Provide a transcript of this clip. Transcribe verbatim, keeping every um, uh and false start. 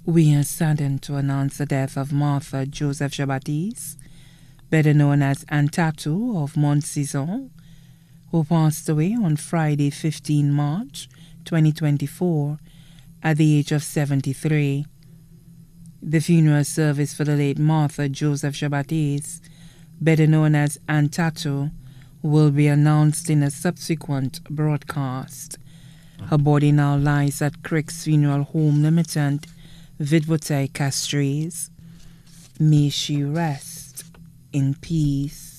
We are saddened to announce the death of Martha Joseph Jn Baptiste, better known as Antatu of Montsaison, who passed away on Friday, the fifteenth of March, twenty twenty-four, at the age of seventy-three. The funeral service for the late Martha Joseph Jn Baptiste, better known as Antatu, will be announced in a subsequent broadcast. Her body now lies at Crick's Funeral Home Limited, Vidvotai Castries. May she rest in peace.